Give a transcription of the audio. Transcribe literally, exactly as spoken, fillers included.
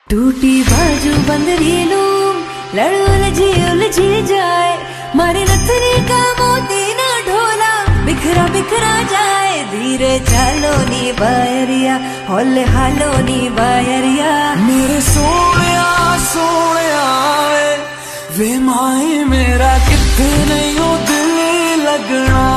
टूटी बाजू बंदरी लूम लड़ उलझी उलझी जाए, मारे नथनी का मोती ना ढोला बिखरा बिखरा जाए। धीरे चालो नी बायरिया होले हालो नी बायरिया, मेरे सोने सोने वे माए मेरा किथे नहीं ओ दिल लगना।